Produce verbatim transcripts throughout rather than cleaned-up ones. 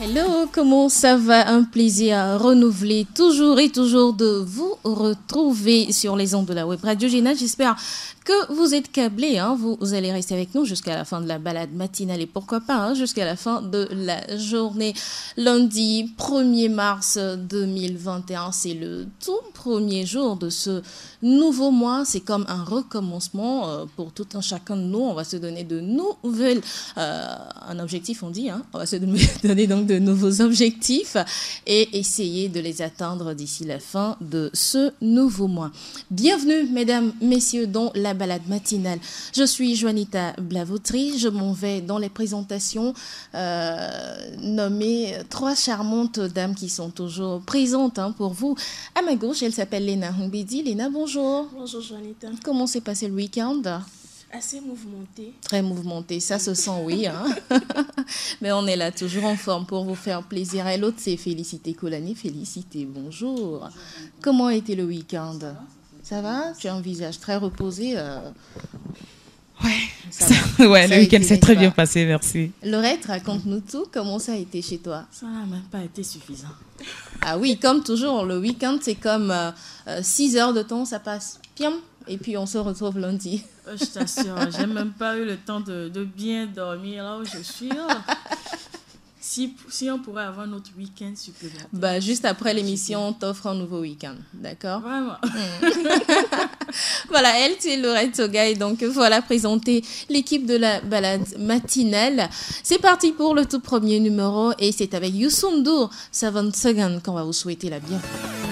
Hello, comment ça va? Un plaisir renouvelé toujours et toujours de vous retrouver sur les ondes de la web radio Géna. J'espère que vous êtes câblés, hein. vous, vous allez rester avec nous jusqu'à la fin de la balade matinale et pourquoi pas hein, jusqu'à la fin de la journée. Lundi premier mars deux mille vingt et un, c'est le tout premier jour de ce nouveau mois. C'est comme un recommencement euh, pour tout un chacun de nous. On va se donner de nouvelles, euh, un objectif on dit, hein. on va se donner donc de nouveaux objectifs et essayer de les atteindre d'ici la fin de ce nouveau mois. Bienvenue mesdames, messieurs dans la balade matinale. Je suis Juanita Blavoutry, je m'en vais dans les présentations euh, nommer trois charmantes dames qui sont toujours présentes hein, pour vous. À ma gauche, elle s'appelle Léna Humbidi. Léna, bonjour. Bonjour Juanita. Comment s'est passé le week-end? Assez mouvementé. Très mouvementé, ça se sent, oui. Hein. Mais on est là, toujours en forme pour vous faire plaisir. Et l'autre, c'est Félicité Colani. Félicité, bonjour. bonjour. Comment a été le week-end? Ça va? Tu as un visage très reposé. Euh... Ouais, ça ça, ouais ça le week-end s'est très bien passé, merci. Laurette, raconte-nous tout. Comment ça a été chez toi? Ça n'a même pas été suffisant. Ah oui, comme toujours, le week-end, c'est comme six euh, heures de temps, ça passe. Piam, et puis on se retrouve lundi. Euh, je t'assure, j'ai même pas eu le temps de, de bien dormir là où je suis. Si, si on pourrait avoir notre week-end supplémentaire. Bah, juste après l'émission, on t'offre un nouveau week-end. D'accord? Vraiment. Voilà, elle, c'est Laurette Sogay. Donc, voilà, présenter l'équipe de la balade matinale. C'est parti pour le tout premier numéro. Et c'est avec Youssou N'Dour, Seven Seconds, qu'on va vous souhaiter la bienvenue.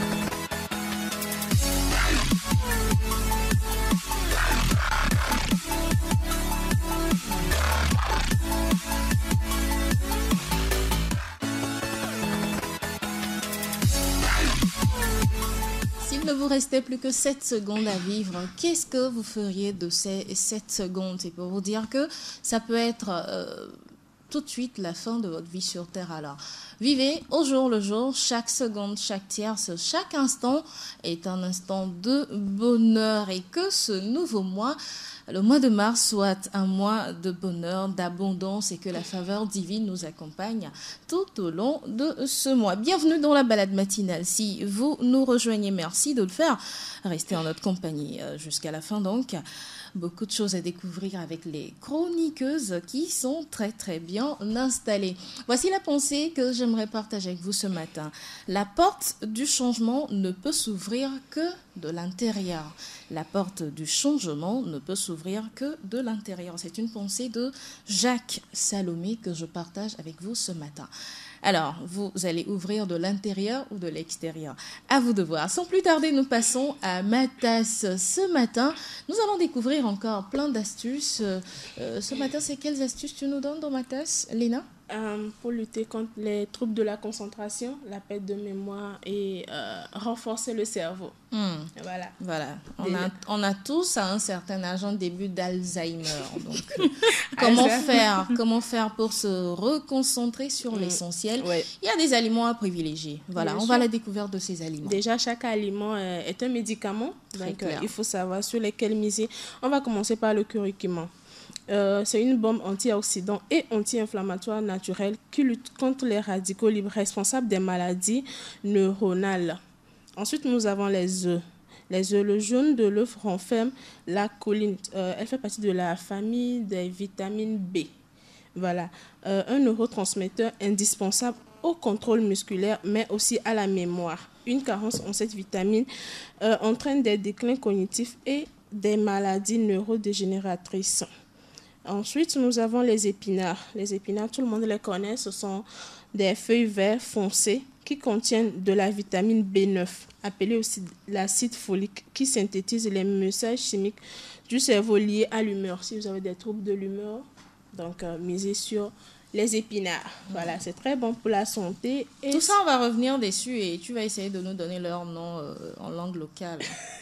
Il ne vous restait plus que sept secondes à vivre. Qu'est-ce que vous feriez de ces sept secondes? C'est pour vous dire que ça peut être euh, tout de suite la fin de votre vie sur Terre. Alors, vivez au jour le jour, chaque seconde, chaque tierce, chaque instant est un instant de bonheur et que ce nouveau mois, le mois de mars, soit un mois de bonheur, d'abondance et que la faveur divine nous accompagne tout au long de ce mois. Bienvenue dans la balade matinale. Si vous nous rejoignez, merci de le faire. Restez en notre compagnie jusqu'à la fin donc. Beaucoup de choses à découvrir avec les chroniqueuses qui sont très très bien installées. Voici la pensée que j'aimerais partager avec vous ce matin. La porte du changement ne peut s'ouvrir que de l'intérieur. La porte du changement ne peut s'ouvrir que de l'intérieur. C'est une pensée de Jacques Salomé que je partage avec vous ce matin. Alors, vous allez ouvrir de l'intérieur ou de l'extérieur? À vous de voir. Sans plus tarder, nous passons à ma tasse. Ce matin, nous allons découvrir encore plein d'astuces. Euh, ce matin, c'est quelles astuces tu nous donnes dans ma tasse, Léna? Euh, pour lutter contre les troubles de la concentration, la perte de mémoire et euh, renforcer le cerveau. Mmh. Voilà. Voilà. On a, on a tous à un certain âge un début d'Alzheimer. Donc, euh, comment faire Comment faire pour se reconcentrer sur mmh. l'essentiel? Ouais. Il y a des aliments à privilégier. Voilà. Bien on sûr. Va à la découverte de ces aliments. Déjà, chaque aliment euh, est un médicament. Très donc, euh, il faut savoir sur lesquels miser. On va commencer par le curcuma. Euh, c'est une bombe antioxydant et anti-inflammatoire naturelle qui lutte contre les radicaux libres responsables des maladies neuronales. Ensuite, nous avons les œufs. Les œufs, le jaune de l'œuf renferme la choline. Euh, elle fait partie de la famille des vitamines B. Voilà. Euh, un neurotransmetteur indispensable au contrôle musculaire, mais aussi à la mémoire. Une carence en cette vitamine euh, entraîne des déclins cognitifs et des maladies neurodégénératrices. Ensuite, nous avons les épinards. Les épinards, tout le monde les connaît. Ce sont des feuilles vertes foncées qui contiennent de la vitamine B neuf, appelée aussi l'acide folique, qui synthétise les messages chimiques du cerveau liés à l'humeur. Si vous avez des troubles de l'humeur, donc euh, misez sur les épinards. Voilà, c'est très bon pour la santé. Et tout ça, on va revenir dessus et tu vas essayer de nous donner leur nom euh, en langue locale.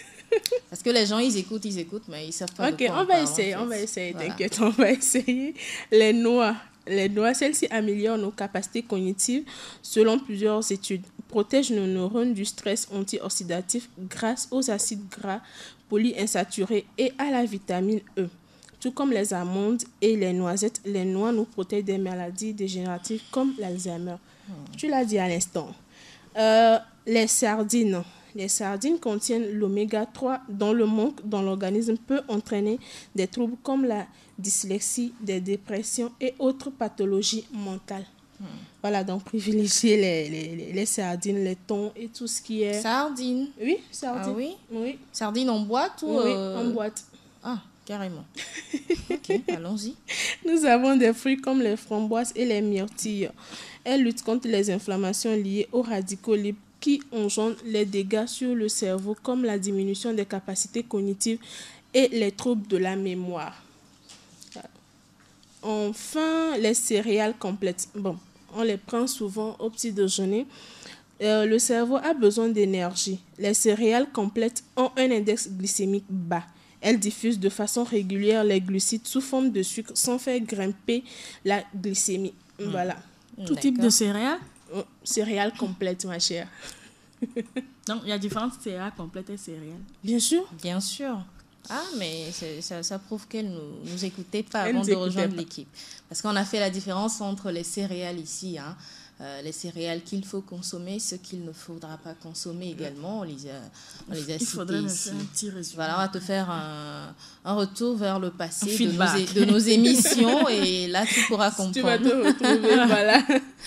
Parce que les gens, ils écoutent, ils écoutent, mais ils ne savent pas okay, de quoi on, on va parle, essayer, en fait. on va essayer, voilà. T'inquiète, on va essayer. Les noix. Les noix, celles-ci améliorent nos capacités cognitives selon plusieurs études. Protègent nos neurones du stress antioxydatif grâce aux acides gras polyinsaturés et à la vitamine E. Tout comme les amandes et les noisettes, les noix nous protègent des maladies dégénératives comme l'Alzheimer. Mmh. Tu l'as dit à l'instant. Euh, les sardines. Les sardines contiennent l'oméga trois dont le manque dans l'organisme peut entraîner des troubles comme la dyslexie, des dépressions et autres pathologies mentales. Hmm. Voilà, donc privilégier les, les, les sardines, les thons et tout ce qui est... Sardines? Oui, sardines. Ah oui? Oui. Sardines en boîte ou... Oui, euh... en boîte. Ah, carrément. Ok, allons-y. Nous avons des fruits comme les framboises et les myrtilles. Elles luttent contre les inflammations liées aux radicaux libres qui engendrent les dégâts sur le cerveau comme la diminution des capacités cognitives et les troubles de la mémoire. Enfin, les céréales complètes. Bon, on les prend souvent au petit déjeuner. Euh, le cerveau a besoin d'énergie. Les céréales complètes ont un index glycémique bas. Elles diffusent de façon régulière les glucides sous forme de sucre sans faire grimper la glycémie. Mmh. Voilà. Tout type de céréales? Oh, céréales complètes, ma chère. Donc, il y a différentes céréales complètes et céréales. Bien sûr. Bien sûr. Ah, mais ça, ça prouve qu'elle ne nous, nous écoutait pas avant de rejoindre l'équipe. Parce qu'on a fait la différence entre les céréales ici, hein. Euh, les céréales qu'il faut consommer, ce qu'il ne faudra pas consommer également. On les a, on les a Il faudrait me ici. faire un petit résumé. Voilà, on va te faire un, un retour vers le passé de nos, de nos émissions et là, tu pourras comprendre. Tu vas te retrouver, voilà.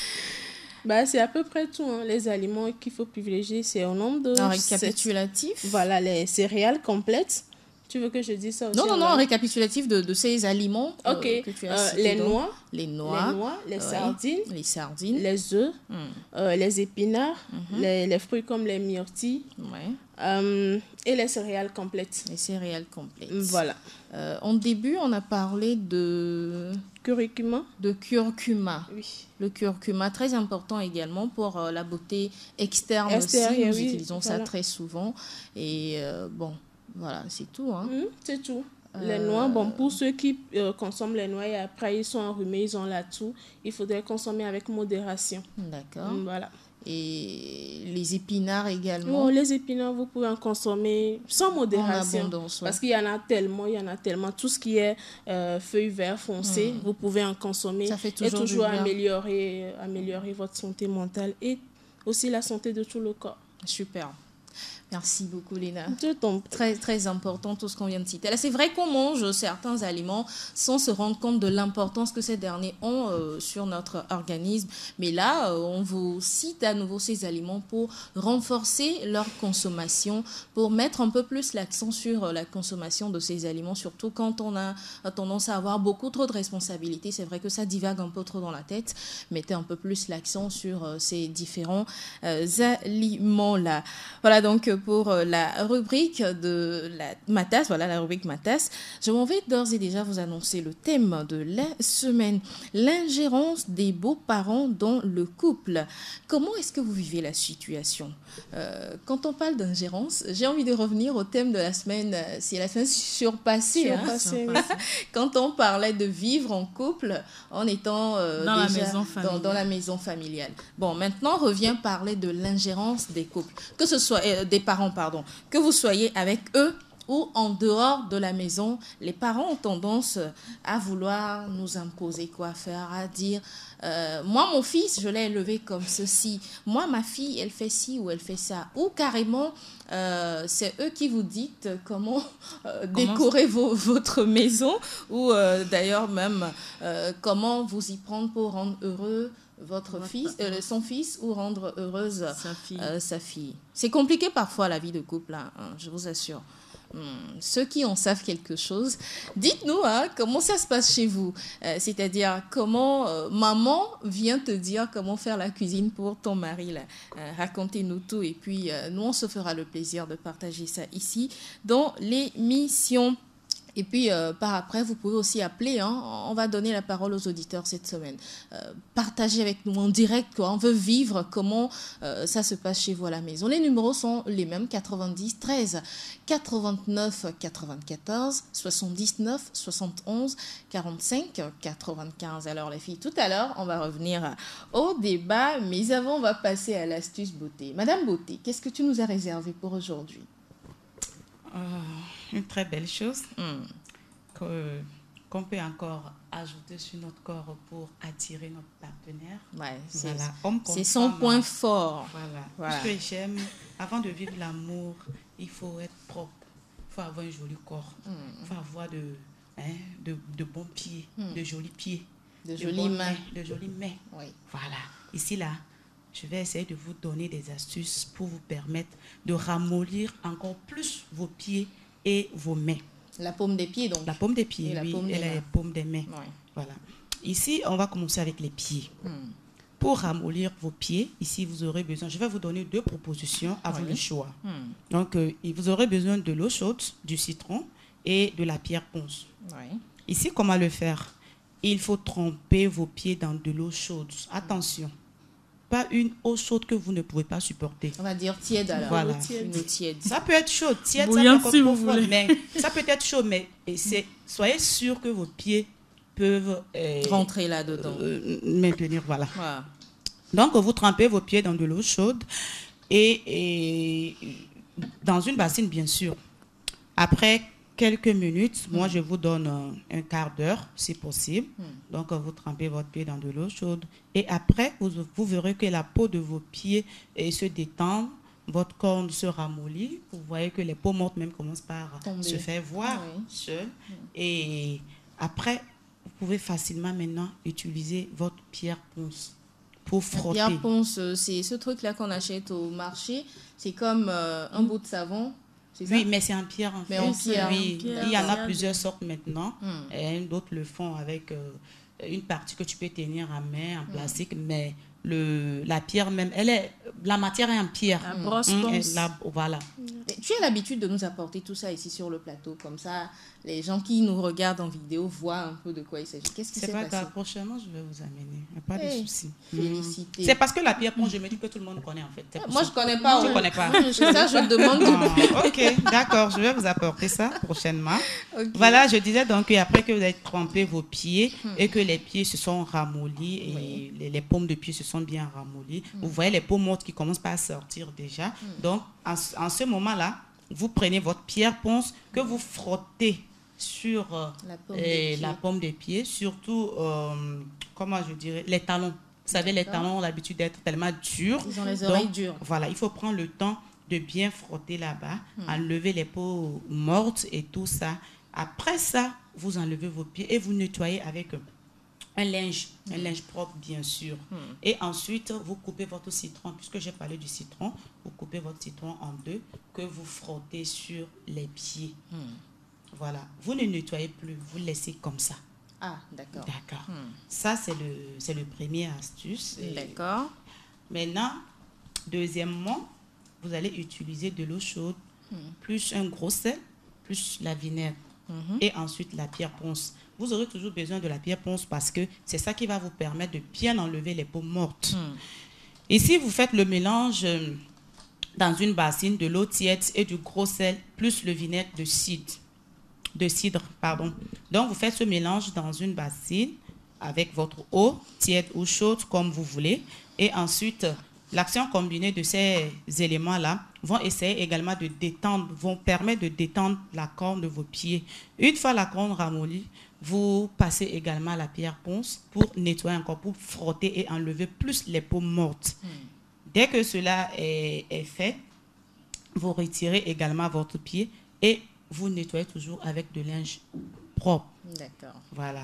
Bah, c'est à peu près tout. Hein. Les aliments qu'il faut privilégier, c'est au nombre de... Un récapitulatif. Sept. Voilà, les céréales complètes. Tu veux que je dise ça aussi? Non, non, non, un récapitulatif de, de ces aliments Ok. euh, que tu as euh, cités. Les donc. noix. Les noix. Les noix, les ouais. sardines. Les sardines. Les œufs. Mm. Euh, les épinards. Mm-hmm. les, les fruits comme les myrtilles. Ouais. Euh, et les céréales complètes. Les céréales complètes. Voilà. Euh, en début, on a parlé de... Curcuma. De curcuma. Oui. Le curcuma, très important également pour euh, la beauté externe Extérieur, aussi. Nous oui, utilisons voilà. ça très souvent. Et euh, bon... Voilà, c'est tout. Hein. Mmh, c'est tout. Euh... Les noix, bon, pour ceux qui euh, consomment les noix et après ils sont enrhumés, ils ont la toux, il faudrait consommer avec modération. D'accord. Mmh, voilà. Et les épinards également. Oh, les épinards, vous pouvez en consommer sans modération. En abondance, ouais. Parce qu'il y en a tellement, il y en a tellement. Tout ce qui est euh, feuilles vertes foncées, mmh. vous pouvez en consommer. Ça fait toujours et toujours améliorer, améliorer votre santé mentale et aussi la santé de tout le corps. Super. Merci beaucoup, Léna. Très, très important tout ce qu'on vient de citer. Là, c'est vrai qu'on mange certains aliments sans se rendre compte de l'importance que ces derniers ont euh, sur notre organisme. Mais là, euh, on vous cite à nouveau ces aliments pour renforcer leur consommation, pour mettre un peu plus l'accent sur euh, la consommation de ces aliments, surtout quand on a, a tendance à avoir beaucoup trop de responsabilités. C'est vrai que ça divague un peu trop dans la tête. Mettez un peu plus l'accent sur euh, ces différents euh, aliments-là. Voilà donc pour la rubrique de la Matas, voilà la rubrique Matas. Je m'en vais d'ores et déjà vous annoncer le thème de la semaine, l'ingérence des beaux-parents dans le couple. Comment est-ce que vous vivez la situation? euh, Quand on parle d'ingérence, j'ai envie de revenir au thème de la semaine, c'est la semaine surpassée. surpassée hein. Quand on parlait de vivre en couple en étant euh, dans, déjà la maison dans, dans la maison familiale. Bon, maintenant, on revient parler de l'ingérence des couples, que ce soit euh, des parents, pardon, que vous soyez avec eux ou en dehors de la maison. Les parents ont tendance à vouloir nous imposer quoi faire, à dire euh, moi mon fils je l'ai élevé comme ceci, moi ma fille elle fait ci ou elle fait ça, ou carrément euh, c'est eux qui vous dictent comment, euh, comment décorer vos, votre maison, ou euh, d'ailleurs même euh, comment vous y prendre pour rendre heureux votre, votre fils, euh, son fils, ou rendre heureuse sa fille. Euh, sa fille. C'est compliqué parfois la vie de couple, hein, hein, je vous assure. Hum, ceux qui en savent quelque chose, dites-nous hein, comment ça se passe chez vous. Euh, c'est-à-dire comment euh, maman vient te dire comment faire la cuisine pour ton mari. Là. Euh, racontez-nous tout et puis euh, nous on se fera le plaisir de partager ça ici dans l'émission. Et puis, euh, par après, vous pouvez aussi appeler. Hein, on va donner la parole aux auditeurs cette semaine. Euh, partagez avec nous en direct, quoi. On veut vivre comment euh, ça se passe chez vous à la maison. Les numéros sont les mêmes, quatre-vingt-dix, treize, quatre-vingt-neuf, quatre-vingt-quatorze, soixante-dix-neuf, soixante et onze, quarante-cinq, quatre-vingt-quinze. Alors, les filles, tout à l'heure, on va revenir au débat. Mais avant, on va passer à l'astuce beauté. Madame Beauté, qu'est-ce que tu nous as réservé pour aujourd'hui? Euh, une très belle chose. Mm. Que qu'on peut encore ajouter sur notre corps pour attirer notre partenaire. Ouais, c'est voilà. son point fort. Voilà. voilà. Ce que j'aime, avant de vivre l'amour, il faut être propre. Il faut avoir un joli corps. Il mm. faut avoir de, hein, de, de bons pieds, mm. de jolis pieds. De, de jolies mains. mains. De jolies mains. Oui. Voilà. Ici, là, je vais essayer de vous donner des astuces pour vous permettre de ramollir encore plus vos pieds et vos mains. La paume des pieds, donc. La paume des pieds, et oui, la paume et des la paume des mains. Oui. Voilà. Ici, on va commencer avec les pieds. Hmm. Pour ramollir vos pieds, ici, vous aurez besoin, je vais vous donner deux propositions, à oui. vous le choix. Hmm. Donc, euh, vous aurez besoin de l'eau chaude, du citron et de la pierre ponce. Oui. Ici, comment le faire? Il faut tremper vos pieds dans de l'eau chaude. Attention. Pas une eau chaude que vous ne pouvez pas supporter. On va dire tiède alors. Voilà. Une eau tiède. Ça peut être chaud, tiède, bouillante ça peut si être vous voulez. Mais ça peut être chaud, mais c'est, soyez sûr que vos pieds peuvent euh, rentrer là-dedans. Euh, maintenir, voilà. voilà. Donc, vous trempez vos pieds dans de l'eau chaude et, et dans une bassine, bien sûr. Après quelques minutes, mmh. moi, je vous donne un, un quart d'heure, si possible. Mmh. Donc, vous trempez votre pied dans de l'eau chaude. Et après, vous, vous verrez que la peau de vos pieds et se détend, votre corne se ramollit. Vous voyez que les peaux mortes même commencent par Tomber. se faire voir oui. seules. Mmh. Et après, vous pouvez facilement maintenant utiliser votre pierre ponce pour frotter. La pierre ponce, c'est ce truc-là qu'on achète au marché. C'est comme euh, un mmh. bout de savon. Oui, mais c'est en pierre en mais fait. En pierre. Oui, en pierre. Il y en a plusieurs sortes maintenant. Mm. Et d'autres le font avec euh, une partie que tu peux tenir en main, en plastique, mm. mais le, la pierre même, elle est, la matière est en pierre. La brosse mm. ponce. La, voilà. Et tu as l'habitude de nous apporter tout ça ici sur le plateau, comme ça, les gens qui nous regardent en vidéo voient un peu de quoi il s'agit. Qu'est-ce qui s'est passé? Pas prochainement, je vais vous amener. Il n'y a pas hey, de souci. Félicité. C'est parce que la pierre ponce, je me dis que tout le monde connaît en fait. Ah, moi, je ne connais pas. Je ne connais pas. C'est ça, je demande. Oh, ok, d'accord, je vais vous apporter ça prochainement. Okay. Voilà, je disais donc qu'après que vous avez trempé vos pieds hmm. et que les pieds se sont ramollis et oui. les, les paumes de pieds se sont bien ramollies, hmm. vous voyez les peaux mortes qui commencent pas à sortir déjà. Hmm. Donc, en, en ce moment-là, vous prenez votre pierre ponce que vous frottez sur euh, la, paume euh, la paume des pieds, surtout, euh, comment je dirais, les talons. Vous savez, les talons ont l'habitude d'être tellement durs. Ils ont les oreilles donc, dures. Voilà, il faut prendre le temps de bien frotter là-bas, hmm. enlever les peaux mortes et tout ça. Après ça, vous enlevez vos pieds et vous nettoyez avec un linge, hmm. un linge propre, bien sûr. Hmm. Et ensuite, vous coupez votre citron, puisque j'ai parlé du citron, vous coupez votre citron en deux, que vous frottez sur les pieds. Hmm. Voilà, vous ne nettoyez plus, vous laissez comme ça. Ah, d'accord. D'accord. Hmm. Ça, c'est le, c'est le premier astuce. D'accord. Maintenant, deuxièmement, vous allez utiliser de l'eau chaude, hmm. plus un gros sel, plus la vinaigre, hmm. et ensuite la pierre ponce. Vous aurez toujours besoin de la pierre ponce parce que c'est ça qui va vous permettre de bien enlever les peaux mortes. Hmm. Ici, vous faites le mélange dans une bassine de l'eau tiède et du gros sel, plus le vinaigre de cidre. de cidre, pardon. Donc, vous faites ce mélange dans une bassine avec votre eau, tiède ou chaude, comme vous voulez. Et ensuite, l'action combinée de ces éléments-là vont essayer également de détendre, vont permettre de détendre la corne de vos pieds. Une fois la corne ramollie, vous passez également la pierre ponce pour nettoyer encore, pour frotter et enlever plus les peaux mortes. Hmm. Dès que cela est, est fait, vous retirez également votre pied et vous nettoyez toujours avec de linge propre. D'accord. Voilà.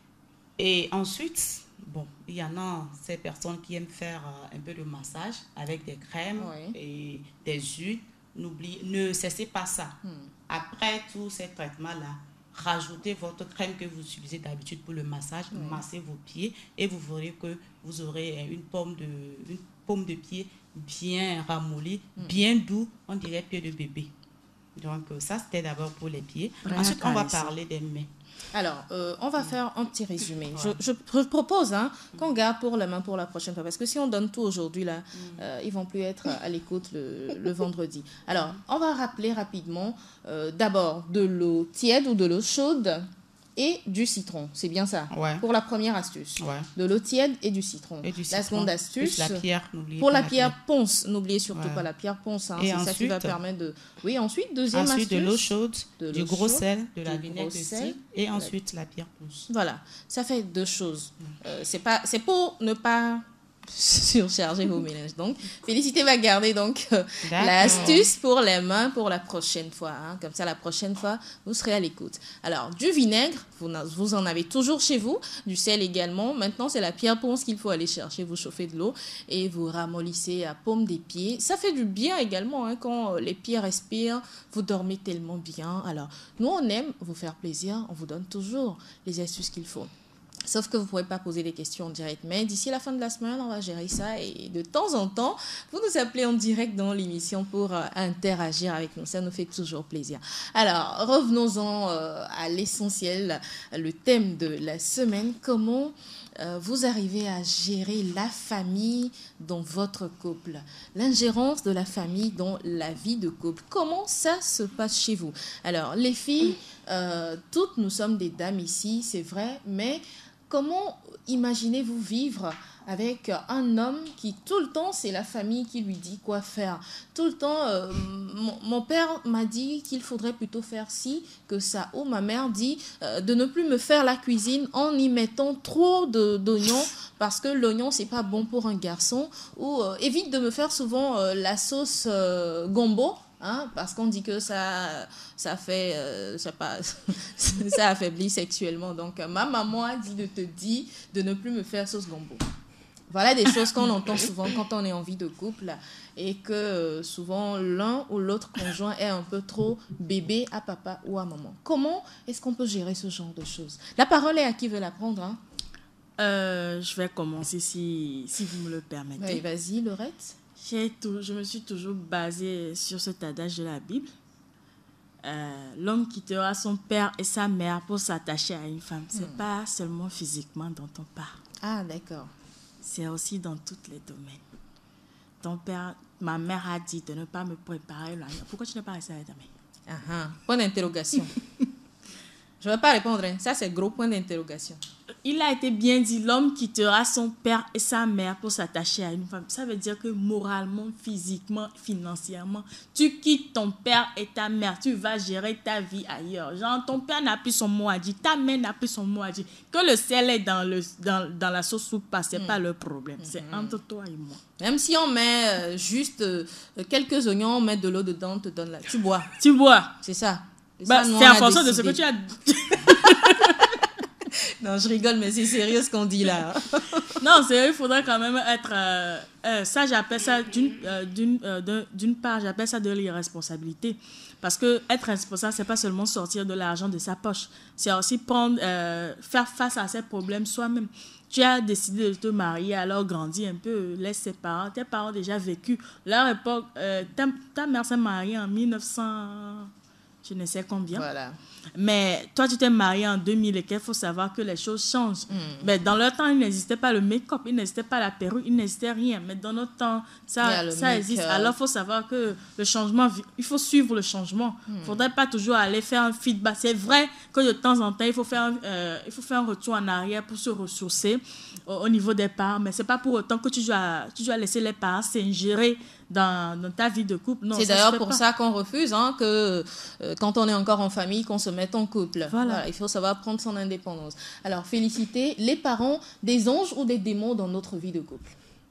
Et ensuite, bon, il y en a ces personnes qui aiment faire euh, un peu de massage avec des crèmes oui. et des huiles. N'oubliez, ne cessez pas ça. Hmm. Après tous ces traitements-là, rajoutez votre crème que vous utilisez d'habitude pour le massage, oui. massez vos pieds et vous verrez que vous aurez une paume de, une paume de pied bien ramollie, hmm. bien doux, on dirait pied de bébé. Donc, ça, c'était d'abord pour les pieds. Rien Ensuite, on va parler des mains. Alors, euh, on va faire un petit résumé. Ouais. Je, je propose hein, mm. qu'on garde pour la main pour la prochaine fois. Parce que si on donne tout aujourd'hui, là, mm. euh, ils ne vont plus être à l'écoute le, le vendredi. Alors, on va rappeler rapidement, euh, d'abord, de l'eau tiède ou de l'eau chaude et du citron. C'est bien ça? Ouais. Pour la première astuce. Ouais. De l'eau tiède et du citron. Et du la citron, seconde astuce. la pierre, n'oubliez pour pas la la pierre, pierre. ponce. N'oubliez surtout Ouais. pas la pierre ponce. Hein. Et C'est ensuite, ça qui va permettre de... Oui, ensuite, deuxième Ensuite, astuce. de l'eau chaude, de du l'eau gros chaude, sel, de la du vinaigre gros de sel, cidre et la- ensuite la pierre ponce. Voilà, ça fait deux choses. Euh, c'est pas, c'est pour ne pas surcharger vos ménages. Donc, Félicité va garder donc euh, D'accord. l'astuce pour les mains pour la prochaine fois. Hein. Comme ça, la prochaine fois, vous serez à l'écoute. Alors, du vinaigre, vous, en- vous en avez toujours chez vous. Du sel également. Maintenant, c'est la pierre ponce qu'il faut aller chercher. Vous chauffez de l'eau et vous ramollissez à paume des pieds. Ça fait du bien également hein, quand euh, les pieds respirent. Vous dormez tellement bien. Alors, nous, on aime vous faire plaisir. On vous donne toujours les astuces qu'il faut. Sauf que vous ne pouvez pas poser des questions en direct. Mais d'ici la fin de la semaine, on va gérer ça. Et de temps en temps, vous nous appelez en direct dans l'émission pour euh, interagir avec nous. Ça nous fait toujours plaisir. Alors, revenons-en euh, à l'essentiel, le thème de la semaine. Comment euh, vous arrivez à gérer la famille dans votre couple? L'ingérence de la famille dans la vie de couple. Comment ça se passe chez vous? Alors, les filles, euh, toutes nous sommes des dames ici, c'est vrai, mais... Comment imaginez-vous vivre avec un homme qui, tout le temps, c'est la famille qui lui dit quoi faire? Tout le temps, euh, mon, mon père m'a dit qu'il faudrait plutôt faire ci que ça. Ou ma mère dit euh, de ne plus me faire la cuisine en y mettant trop de, d'oignons parce que l'oignon, c'est pas bon pour un garçon. Ou euh, évite de me faire souvent euh, la sauce euh, gombo. Hein, parce qu'on dit que ça, ça fait, euh, ça, pas, ça affaiblit sexuellement. Donc, euh, ma maman a dit de te dire de ne plus me faire sauce gombo. Voilà des choses qu'on entend souvent quand on est en vie de couple et que euh, souvent l'un ou l'autre conjoint est un peu trop bébé à papa ou à maman. Comment est-ce qu'on peut gérer ce genre de choses? La parole est à qui veut la prendre. Hein? Euh, je vais commencer si, si vous me le permettez. Oui, vas-y, Laurette. J'ai tout, je me suis toujours basée sur cet adage de la Bible. Euh, l'homme quittera son père et sa mère pour s'attacher à une femme. Ce n'est hmm. pas seulement physiquement dont on parle. Ah, d'accord. C'est aussi dans tous les domaines. Ton père, ma mère a dit de ne pas me préparer l'agneau. Pourquoi tu n'es pas resté avec ta mère? Ah, ah. Point d'interrogation. Je ne vais pas répondre. Hein. Ça, c'est gros point d'interrogation. Il a été bien dit, l'homme quittera son père et sa mère pour s'attacher à une femme. Ça veut dire que moralement, physiquement, financièrement, tu quittes ton père et ta mère. Tu vas gérer ta vie ailleurs. Genre, ton père n'a plus son mot à dire. Ta mère n'a plus son mot à dire. Que le sel est dans, le, dans, dans la sauce soupe, ce n'est mm. pas le problème. C'est mm. entre toi et moi. Même si on met euh, juste euh, quelques oignons, on met de l'eau dedans, on te donne là. Tu bois. Tu bois. C'est ça. C'est, bah, ça, c'est en fonction de ce que tu as dit. Non, je rigole, mais c'est sérieux ce qu'on dit là. Non, c'est il faudrait quand même être... Euh, euh, ça, j'appelle ça, d'une, euh, d'une, euh, d'un, d'une part, j'appelle ça de l'irresponsabilité. Parce que être responsable, c'est pas seulement sortir de l'argent de sa poche. C'est aussi prendre, euh, faire face à ses problèmes soi-même. Tu as décidé de te marier, alors grandis un peu, laisse tes parents. Tes parents ont déjà vécu leur époque. Euh, ta, ta mère s'est mariée en mille neuf cents... Je ne sais combien. Voilà. Mais toi, tu t'es marié en deux mille et qu'il faut savoir que les choses changent. Mm. Mais dans leur temps, il n'existait pas le make-up, il n'existait pas la perruque, il n'existait rien. Mais dans notre temps, ça, ça existe. Alors, il faut savoir que le changement, il faut suivre le changement. Il mm. ne faudrait pas toujours aller faire un feedback. C'est vrai que de temps en temps, il faut faire, euh, il faut faire un retour en arrière pour se ressourcer au, au niveau des parents. Mais ce n'est pas pour autant que tu dois, tu dois laisser les parents s'ingérer dans, dans ta vie de couple. Non, c'est d'ailleurs pour pas. ça qu'on refuse hein, que euh, quand on est encore en famille, qu'on se mette en couple. Voilà. Voilà, il faut savoir prendre son indépendance. Alors, Félicité, les parents, des anges ou des démons dans notre vie de couple?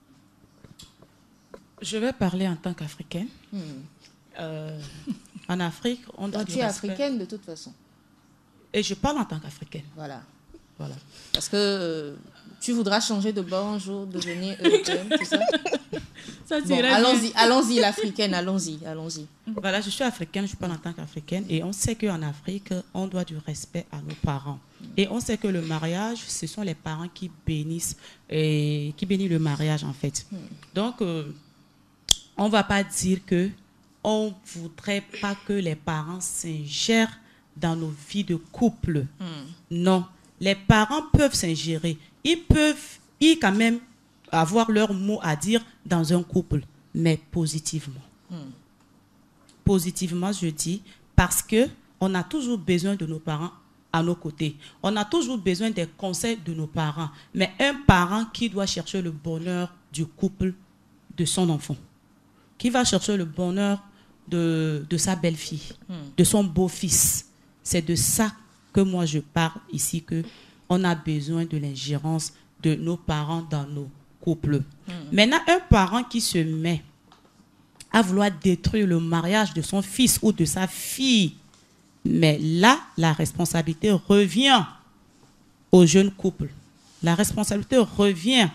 Je vais parler en tant qu'Africaine. Hmm. Euh, en Afrique, on doit... Donc, tu es respect. Africaine de toute façon. Et je parle en tant qu'Africaine. Voilà. Voilà. Parce que euh, tu voudras changer de bord un jour, devenir européenne, c'est ça? Ça bon, allons-y, allons-y, l'Africaine, allons-y, allons-y. Voilà, je suis africaine, je parle en tant qu'Africaine et on sait qu'en Afrique, on doit du respect à nos parents. Et on sait que le mariage, ce sont les parents qui bénissent, et qui bénissent le mariage en fait. Hmm. Donc, euh, on ne va pas dire qu'on ne voudrait pas que les parents s'ingèrent dans nos vies de couple. Hmm. Non, les parents peuvent s'ingérer. Ils peuvent, ils quand même avoir leur mot à dire dans un couple, mais positivement. Hmm. Positivement, je dis, parce qu'on a toujours besoin de nos parents à nos côtés. On a toujours besoin des conseils de nos parents. Mais un parent qui doit chercher le bonheur du couple de son enfant, qui va chercher le bonheur de, de sa belle-fille, hmm. de son beau-fils, c'est de ça que moi je parle ici, qu'on a besoin de l'ingérence de nos parents dans nos couples. Hmm. Maintenant, un parent qui se met à vouloir détruire le mariage de son fils ou de sa fille, mais là, la responsabilité revient au jeune couple. La responsabilité revient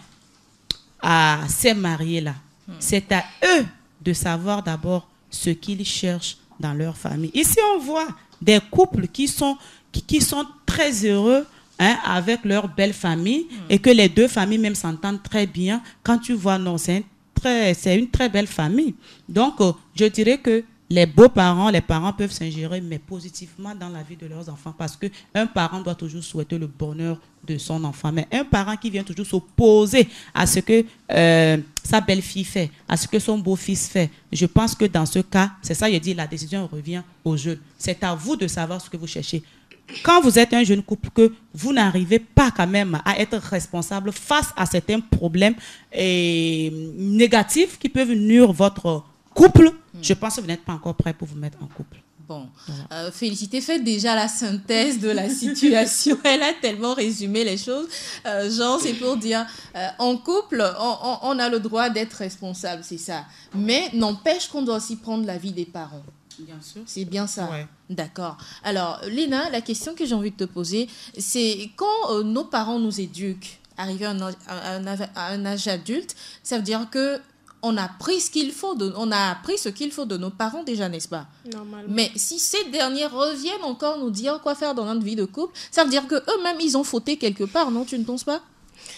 à ces mariés-là. Hmm. C'est à eux de savoir d'abord ce qu'ils cherchent dans leur famille. Ici, on voit des couples qui sont, qui, qui sont très heureux hein, avec leur belle famille hmm. et que les deux familles même s'entendent très bien. Quand tu vois, non, c'est un très, c'est une très belle famille. Donc, euh, je dirais que les beaux-parents, les parents peuvent s'ingérer, mais positivement dans la vie de leurs enfants, parce qu'un parent doit toujours souhaiter le bonheur de son enfant. Mais un parent qui vient toujours s'opposer à ce que euh, sa belle-fille fait, à ce que son beau-fils fait, je pense que dans ce cas, c'est ça, je dis, la décision revient aux jeunes. C'est à vous de savoir ce que vous cherchez. Quand vous êtes un jeune couple, que vous n'arrivez pas quand même à être responsable face à certains problèmes et négatifs qui peuvent nuire votre couple, je pense que vous n'êtes pas encore prêt pour vous mettre en couple. Bon, voilà. euh, Félicité fait déjà la synthèse de la situation. Elle a tellement résumé les choses. Euh, genre, c'est pour dire, euh, en couple, on, on, on a le droit d'être responsable, c'est ça. Mais n'empêche qu'on doit aussi prendre l'avis des parents. Bien sûr. C'est bien ça. Ouais. D'accord. Alors, Léna, la question que j'ai envie de te poser, c'est quand euh, nos parents nous éduquent, arrivés à un, à, un, à un âge adulte, ça veut dire que on a pris ce qu'il faut de, on a appris ce qu'il faut de nos parents déjà, n'est-ce pas? Normalement. Mais si ces derniers reviennent encore nous dire quoi faire dans notre vie de couple, ça veut dire que eux-mêmes ils ont fauté quelque part, non? Tu ne penses pas?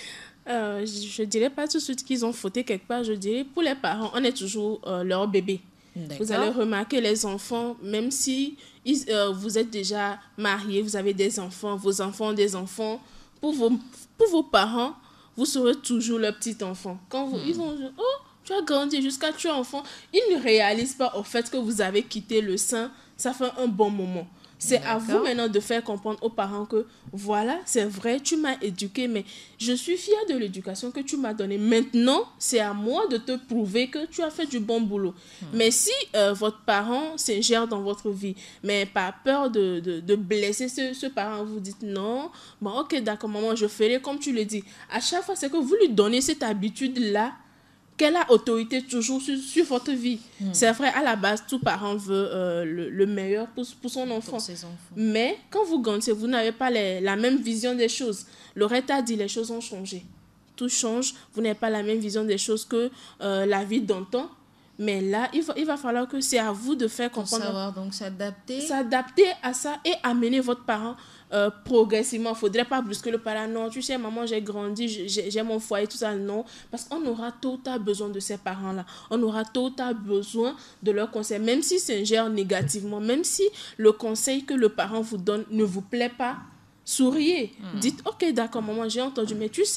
euh, Je ne dirais pas tout de suite qu'ils ont fauté quelque part. Je dirais pour les parents, on est toujours euh, leur bébé. D'accord. Vous allez remarquer les enfants, même si ils, euh, vous êtes déjà mariés, vous avez des enfants, vos enfants ont des enfants, pour vos, pour vos parents, vous serez toujours leur petit enfant. Quand vous, hmm. ils vont dire, oh, tu as grandi jusqu'à tu es enfant, ils ne réalisent pas au fait que vous avez quitté le sein, ça fait un bon moment. C'est D'accord. à vous maintenant de faire comprendre aux parents que voilà, c'est vrai, tu m'as éduqué, mais je suis fière de l'éducation que tu m'as donnée. Maintenant, c'est à moi de te prouver que tu as fait du bon boulot. Hmm. Mais si euh, votre parent s'ingère dans votre vie, mais pas peur de, de, de blesser ce, ce parent, vous dites non, bon ok d'accord maman, je ferai comme tu le dis. À chaque fois, c'est que vous lui donnez cette habitude-là, qu'elle a autorité toujours sur, sur votre vie. Mmh. C'est vrai, à la base, tout parent veut euh, le, le meilleur pour, pour son enfant. Pour ses enfants. Mais quand vous grandissez, vous n'avez pas les, la même vision des choses. Loretta a dit, les choses ont changé. Tout change. Vous n'avez pas la même vision des choses que euh, la vie d'antan. Mais là, il va, il va falloir que c'est à vous de faire comprendre. Pour savoir, donc s'adapter. S'adapter à ça et amener votre parent euh, progressivement. Il ne faudrait pas brusquer le parent. Non, tu sais, maman, j'ai grandi, j'ai, j'ai mon foyer, tout ça. Non, parce qu'on aura tôt ou tard besoin de ces parents-là. On aura tôt ou tard besoin de leurs conseils. Même si c'est ingère négativement, même si le conseil que le parent vous donne ne vous plaît pas, souriez. Mmh. Dites, ok, d'accord, maman, j'ai entendu, mais tu sais...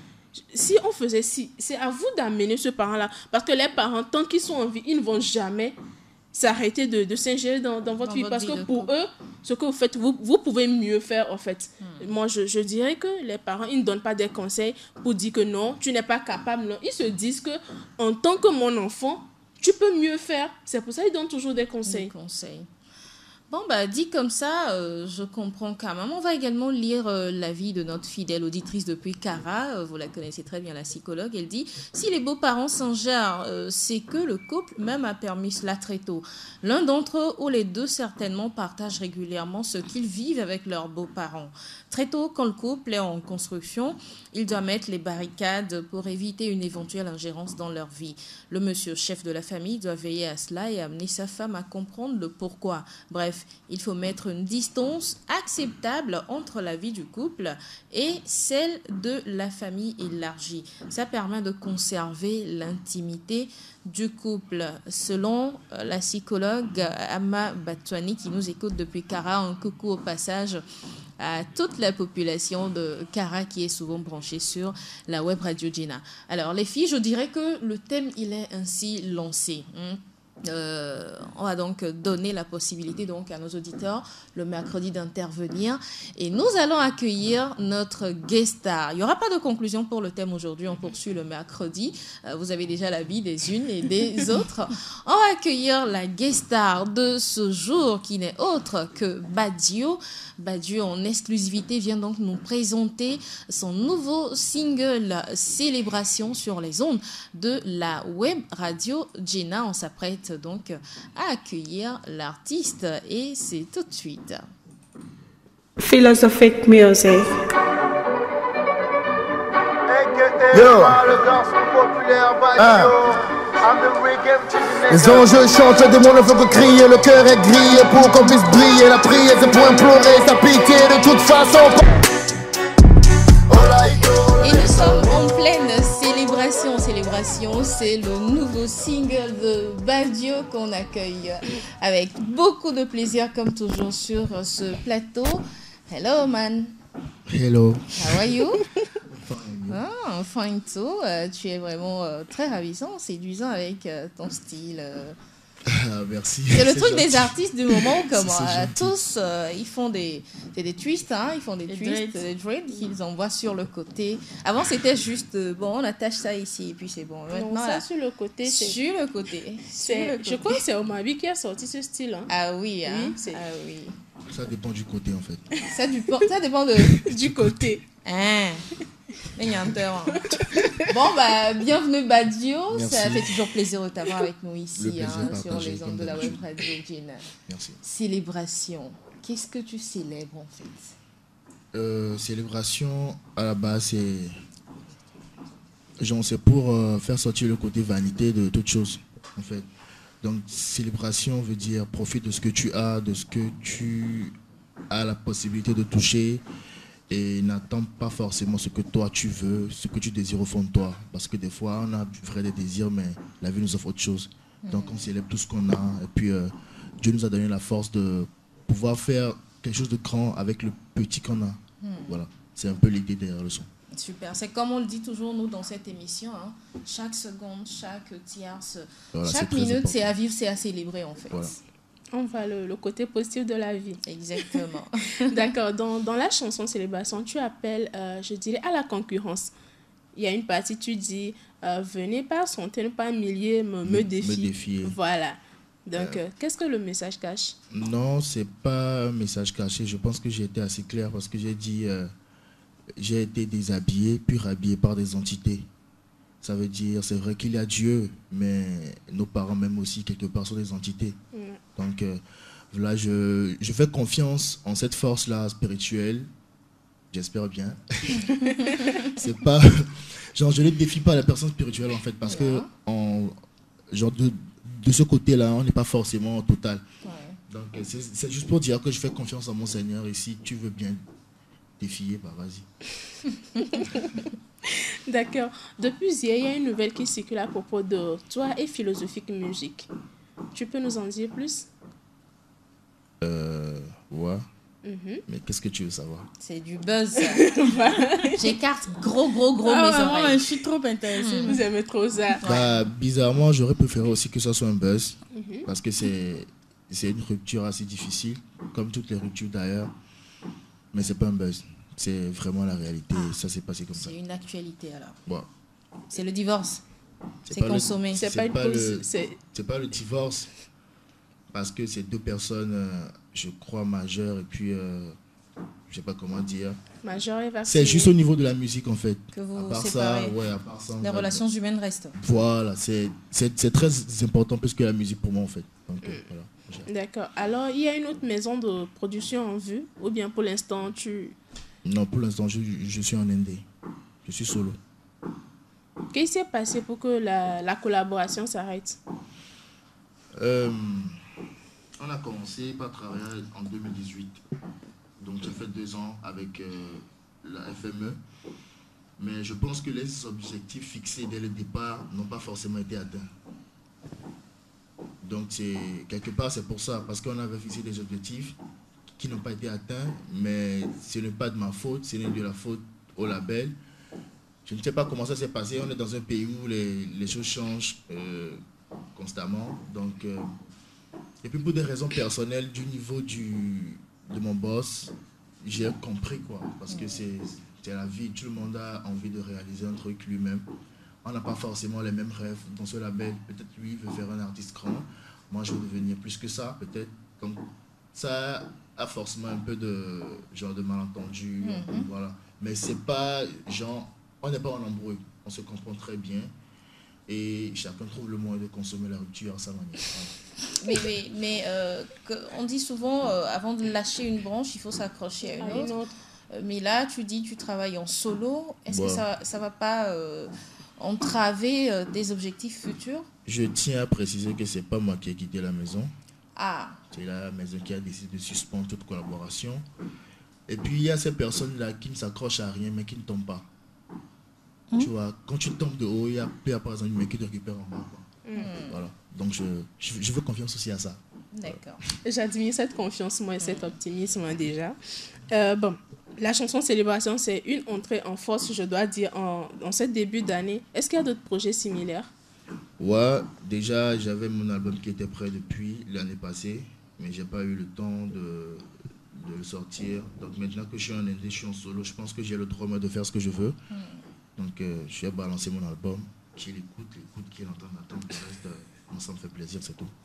Si on faisait si, c'est à vous d'amener ce parent-là. Parce que les parents, tant qu'ils sont en vie, ils ne vont jamais s'arrêter de, de s'ingérer dans, dans votre dans vie. Votre parce vie que pour couple. Eux, ce que vous faites, vous, vous pouvez mieux faire, en fait. Hmm. Moi, je, je dirais que les parents, ils ne donnent pas des conseils pour dire que non, tu n'es pas capable. Non. Ils se disent que, en tant que mon enfant, tu peux mieux faire. C'est pour ça qu'ils donnent toujours des conseils. Des conseils. Bon, bah, dit comme ça, euh, je comprends quand même. On va également lire euh, l'avis de notre fidèle auditrice depuis Cara. Euh, vous la connaissez très bien, la psychologue. Elle dit « Si les beaux-parents s'ingèrent, euh, c'est que le couple même a permis cela très tôt. L'un d'entre eux ou les deux certainement partagent régulièrement ce qu'ils vivent avec leurs beaux-parents. Très tôt, quand le couple est en construction, il doit mettre les barricades pour éviter une éventuelle ingérence dans leur vie. Le monsieur chef de la famille doit veiller à cela et amener sa femme à comprendre le pourquoi. Bref, il faut mettre une distance acceptable entre la vie du couple et celle de la famille élargie. Ça permet de conserver l'intimité du couple. Selon la psychologue Amma Batouani qui nous écoute depuis Cara, un coucou au passage à toute la population de Cara qui est souvent branchée sur la web radio Gina. Alors les filles, je dirais que le thème il est ainsi lancé. Hein. Euh, on va donc donner la possibilité donc à nos auditeurs le mercredi d'intervenir et nous allons accueillir notre guest star. Il n'y aura pas de conclusion pour le thème aujourd'hui, on poursuit le mercredi. Euh, vous avez déjà l'avis des unes et des autres. On va accueillir la guest star de ce jour qui n'est autre que Badio. Badio en exclusivité vient donc nous présenter son nouveau single Célébration sur les ondes de la web radio Jenna. On s'apprête donc à accueillir l'artiste et c'est tout de suite. Philosophic music. Yo. Ah. Les enjeux changent, des mots ne font que crier, le cœur est grillé pour qu'on puisse briller. La prière c'est pour implorer sa pitié de toute façon. Et nous sommes en pleine célébration. Célébration, c'est le nouveau single de Badio qu'on accueille avec beaucoup de plaisir comme toujours sur ce plateau. Hello man. Hello. How are you? Ah, fine too. Euh, tu es vraiment euh, très ravissant, séduisant avec euh, ton style. Euh. Ah, merci. C'est le truc gentil. Des artistes du moment, comme euh, tous, euh, ils font des, des, des twists, hein, ils font des les twists, dreads. des dreads qu'ils envoient sur le côté. Avant, c'était juste, euh, bon, on attache ça ici et puis c'est bon. Maintenant, non, ça là, sur le côté, c'est... Sur le côté. C'est... Sur le côté. Je crois que c'est Omabi qui a sorti ce style. Hein. Ah oui, hein. Oui, c'est... Ah oui. Ça dépend du côté, en fait. Ça, du... ça dépend de... du côté. Hein. Bon, bah, bienvenue Badio. Merci. Ça fait toujours plaisir de t'avoir avec nous ici hein, sur les ondes de la web radio Jenna. Merci. Célébration. Qu'est-ce que tu célèbres en fait? euh, Célébration, à la base, c'est genre c'est pour euh, faire sortir le côté vanité de toute chose, en fait. Donc, célébration veut dire profite de ce que tu as, de ce que tu as la possibilité de toucher. Et n'attends pas forcément ce que toi tu veux, ce que tu désires au fond de toi. Parce que des fois, on a vrai des désirs, mais la vie nous offre autre chose. Mmh. Donc on célèbre tout ce qu'on a. Et puis euh, Dieu nous a donné la force de pouvoir faire quelque chose de grand avec le petit qu'on a. Mmh. Voilà, c'est un peu l'idée derrière le son. Super, c'est comme on le dit toujours nous dans cette émission. Hein. Chaque seconde, chaque tierce, voilà, chaque minute, c'est à vivre, c'est à célébrer en fait. Voilà. On va le, le côté positif de la vie. Exactement. D'accord. Dans, dans la chanson Célébration, tu appelles, euh, je dirais, à la concurrence. Il y a une partie, tu dis, euh, venez pas centaines, pas milliers, me, me, défier. me défier. Voilà. Donc, euh, euh, qu'est-ce que le message cache? Non, c'est pas un message caché. Je pense que j'ai été assez clair parce que j'ai dit, euh, j'ai été déshabillé, puis rhabillé par des entités. Ça veut dire, c'est vrai qu'il y a Dieu, mais nos parents même aussi, quelque part, sont des entités. Mmh. Donc, euh, là, je, je fais confiance en cette force-là spirituelle. J'espère bien. C'est pas... Genre, je ne défie pas la personne spirituelle, en fait, parce que en, genre de, de ce côté-là, on n'est pas forcément total. Ouais. Donc, c'est, c'est juste pour dire que je fais confiance en mon Seigneur. Et si tu veux bien défier, bah vas-y. D'accord. Depuis hier, il y a une nouvelle qui circule à propos de toi et Philosophic Music. Tu peux nous en dire plus? Euh, ouais. Mm-hmm. Mais qu'est-ce que tu veux savoir? C'est du buzz. J'écarte gros, gros, gros ah, mes ouais, oreilles. Je suis trop intéressée. Mm. Vous aimez trop ça. Bah, bizarrement, j'aurais préféré aussi que ça soit un buzz. Mm-hmm. Parce que c'est, c'est une rupture assez difficile, comme toutes les ruptures d'ailleurs. Mais c'est pas un buzz. C'est vraiment la réalité. Ah, ça s'est passé comme c'est ça. C'est une actualité alors. Ouais. C'est le divorce. C'est, c'est consommé. Le, c'est, c'est, pas, pas le, c'est... c'est pas le divorce. Parce que c'est deux personnes, euh, je crois, majeures. Et puis, euh, je sais pas comment dire. Majeures et vaccinées. C'est juste au niveau de la musique, en fait. Que vous à part séparez. Ça, ouais, à part ça, les relations va... humaines restent. Voilà. C'est, c'est, c'est très important plus que la musique pour moi, en fait. Donc, mm. euh, voilà. D'accord. Alors, il y a une autre maison de production en vue? Ou bien pour l'instant, tu... Non, pour l'instant, je, je suis en Indé. Je suis solo. Qu'est-ce qui s'est passé pour que la, la collaboration s'arrête? euh, On a commencé par travailler en deux mille dix-huit. Donc, j'ai fait deux ans avec euh, la F M E. Mais je pense que les objectifs fixés dès le départ n'ont pas forcément été atteints. Donc, c'est, quelque part, c'est pour ça. Parce qu'on avait fixé des objectifs qui n'ont pas été atteints, mais ce n'est pas de ma faute, ce n'est de la faute au label. Je ne sais pas comment ça s'est passé. On est dans un pays où les, les choses changent euh, constamment. Donc, euh, et puis pour des raisons personnelles du niveau du, de mon boss, j'ai compris quoi. Parce que c'est la vie, tout le monde a envie de réaliser un truc lui-même. On n'a pas forcément les mêmes rêves dans ce label. Peut-être lui veut faire un artiste grand. Moi, je veux devenir plus que ça, peut-être. Donc, ça a forcément un peu de genre de malentendu. Mm-hmm. Voilà. Mais c'est pas genre, on n'est pas en embrouille. On se comprend très bien. Et chacun trouve le moyen de consommer la rupture à sa manière. Mais, mais, mais euh, que, on dit souvent, euh, avant de lâcher une branche, il faut s'accrocher à une autre. Une autre. Euh, mais là, tu dis tu travailles en solo. Est-ce ouais. que ça ne va pas euh, entraver euh, des objectifs futurs? Je tiens à préciser que ce n'est pas moi qui ai quitté la maison. Ah. C'est la maison qui a décidé de suspendre toute collaboration. Et puis, il y a ces personnes-là qui ne s'accrochent à rien, mais qui ne tombent pas. Mmh. Tu vois, quand tu tombes de haut, il y a, il y a par exemple une mec qui te récupère en bas. Quoi. Mmh. Voilà. Donc, je, je, je veux confiance aussi à ça. D'accord. J'admire cette confiance, moi, et cet optimisme hein, déjà. Euh, bon, la chanson Célébration, c'est une entrée en force, je dois dire, en, en ce début d'année. Est-ce qu'il y a d'autres projets similaires? Ouais, déjà, j'avais mon album qui était prêt depuis l'année passée, mais je n'ai pas eu le temps de, de le sortir. Donc, maintenant que je suis en indé, je suis en solo, je pense que j'ai le droit de faire ce que je veux. Mmh. Donc, euh, je vais balancer mon album. Qui l'écoute, l'écoute, qui l'entend, l'entend. Le reste, euh, moi, ça me fait plaisir, c'est tout.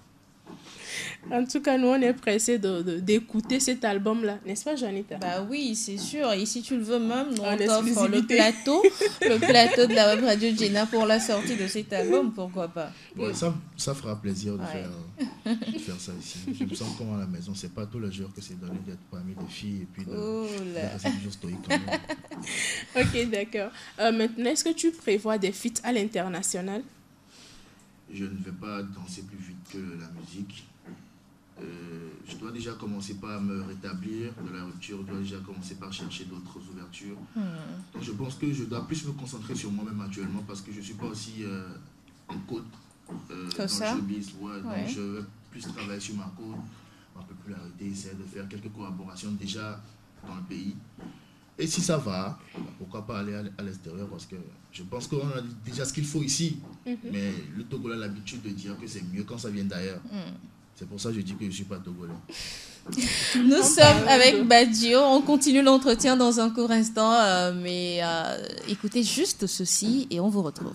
En tout cas, nous, on est pressés de, de, d'écouter cet album-là. N'est-ce pas, Juanita? Bah oui, c'est sûr. Et si tu le veux même, nous, on t'offre le plateau, le plateau de la web radio Jenna pour la sortie de cet album, pourquoi pas. Ouais, ça, ça fera plaisir de, ouais. faire, euh, de faire ça ici. Je me sens comme à la maison. C'est pas tous les jours que c'est donné d'être parmi des filles et puis de, oh de rester toujours stoïque quand même. Ok, d'accord. Euh, maintenant, est-ce que tu prévois des feats à l'international? Je ne vais pas danser plus vite que la musique. Euh, je dois déjà commencer par me rétablir de la rupture. Je dois déjà commencer par chercher d'autres ouvertures. Hmm. Donc je pense que je dois plus me concentrer sur moi-même actuellement parce que je ne suis pas aussi euh, en côte euh, dans ça? le showbiz. Ouais, ouais. Donc je vais plus travailler sur ma côte, ma popularité, essayer de faire quelques collaborations déjà dans le pays. Et si ça va, pourquoi pas aller à l'extérieur parce que je pense qu'on a déjà ce qu'il faut ici. Mm-hmm. Mais le Togolais a l'habitude de dire que c'est mieux quand ça vient d'ailleurs. Mm. C'est pour ça que je dis que je ne suis pas Togolais. Nous on sommes avec Badio. On continue l'entretien dans un court instant. Euh, mais euh, écoutez juste ceci et on vous retrouve.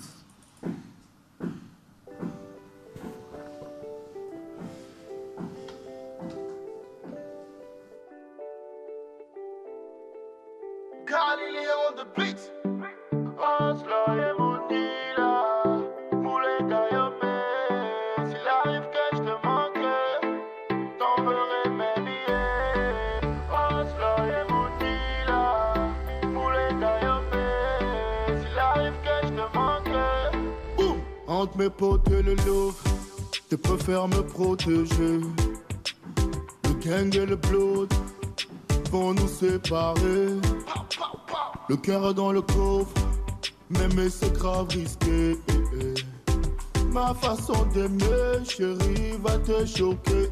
Galileo on the beat. Oslo et Mounila, Moulé Gayomé. S'il arrive que je te manque, t'enverrai mes billets. Oslo et Mounila, Moulé Gayomé. S'il arrive que je te manque. Boum. Entre mes potes et le Louvre, tu préfères me protéger. Le gang et le blood vont nous séparer. Le cœur dans le coffre, mais c'est grave risqué. Ma façon d'aimer, chérie, va te choquer.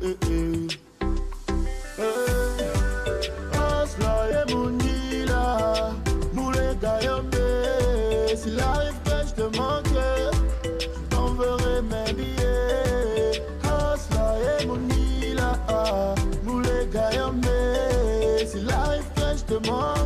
Asla et Mounila, Moulé Gayomé. S'il arrive que je te manque, je t'enverrai mes billets. Asla et Mounila, Moulé Gayomé. S'il arrive que je te manque,